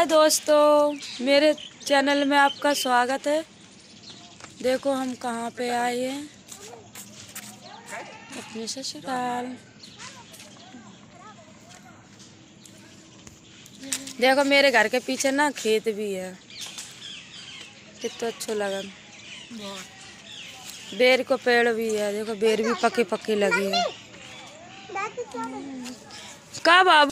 दोस्तों, मेरे चैनल में आपका स्वागत है। देखो हम कहाँ पे आए हैं, अपने ससुराल। देखो मेरे घर के पीछे ना खेत भी है, कितना अच्छा लगा। बेर को पेड़ भी है, देखो बेर भी पके पके लगे हैं। का बाबू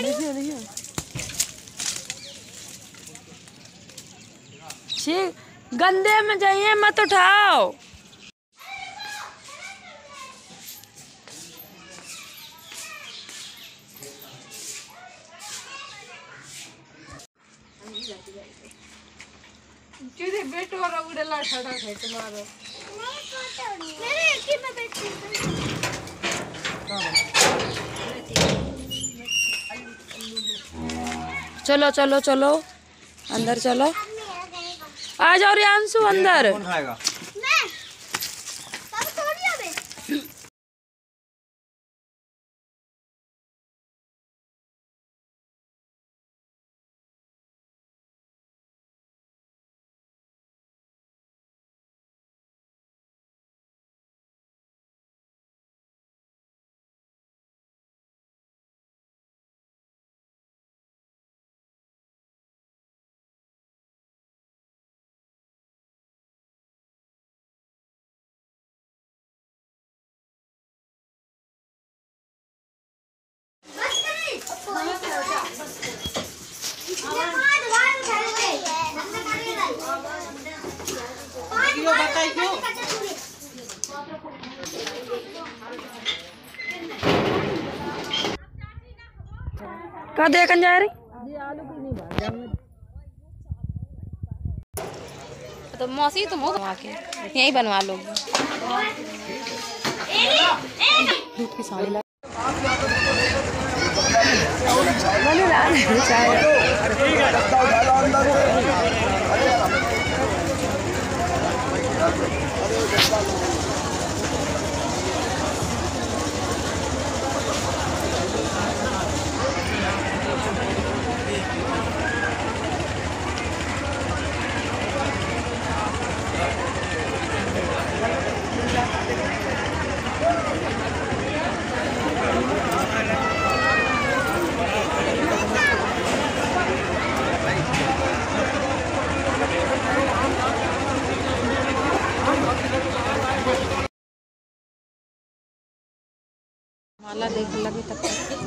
गंदे में जाइए, मत उठाओ। बेटो और उड़ेला छड़ा है तुम्हारा। मेरे एक ही में बैठी। चलो चलो चलो अंदर चलो। आ जाओ रियांशु अंदर। कौन खाएगा? मैं। तब थोड़ी अबे। का देखन जा रही तो मौसी तुम हो बनवा के यहीं बनवा लोगे। दूध की साड़ी माला देख लगी तब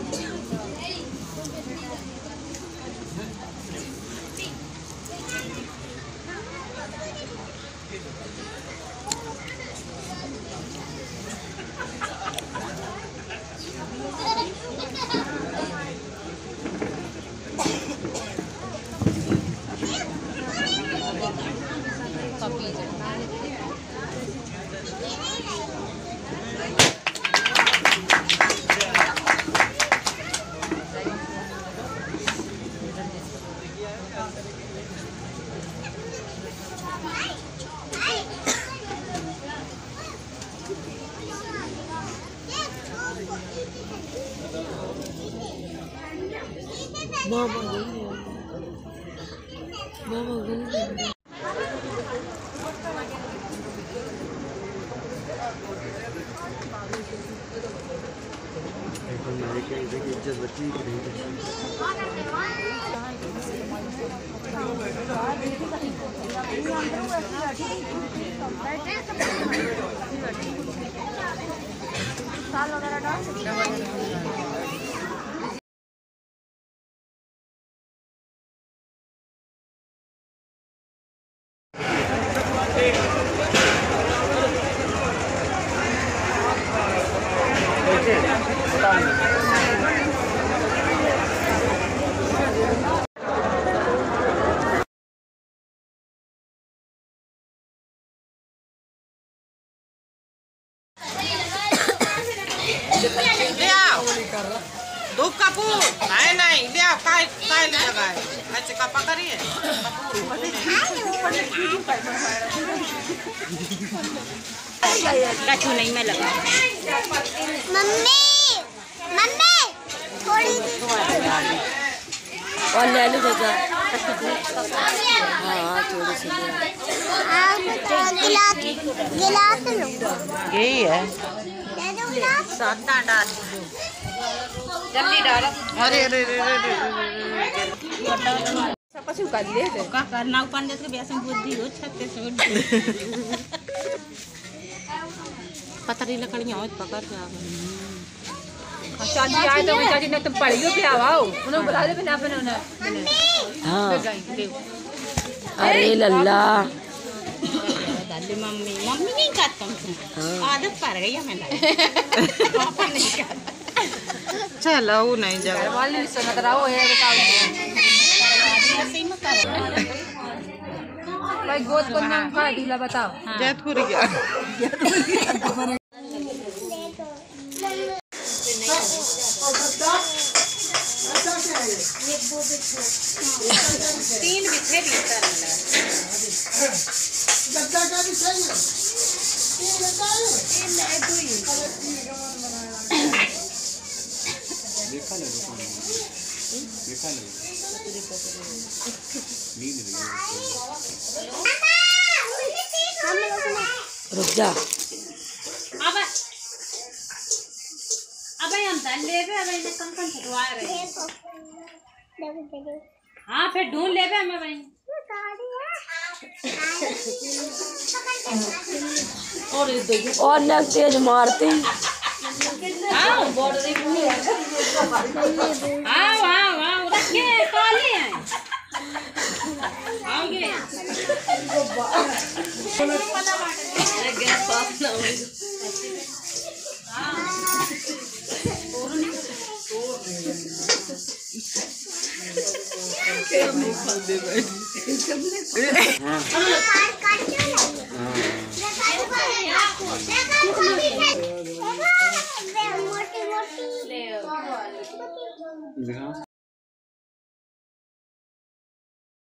इज्जत बची धूप कपूर नहीं ले आओ काय काय ले लगाए ऐसे का पकड़िए कछु नहीं मैं लगा। मम्मी मम्मी थोड़ी और ले लो चाचा। हाँ थोड़ी सी यही है जल्दी डालो। अरे अरे अरे अरे पशु का ले दे का करना ऊपर जैसे बेसन बुद्धि हो छत्ते से पतरी लकड़ियां हो पकड़ के आ चाची आए तो चाची ने तुम पढ़ियो पे आओ उन्हें बुला दे बिना अपने उन्हें हाँ अरे लल्ला दादी मम्मी मम्मी नहीं करता हूँ आदत पड़ गई है मैंने पापा नहीं करता चलो वो नहीं जगह वाली सुनत रहो है बताओ भाई गोद को नाम का ढीला बताओ जैतपुर गया तीन बिछे भीतर रुक जा अब हम ले अब इन्हें कम छुटवा रहे हाँ फिर ढूंढ ले हमें भाई और न तेज मारती हाँ हाँ हाँ रखे काले हैं आओगे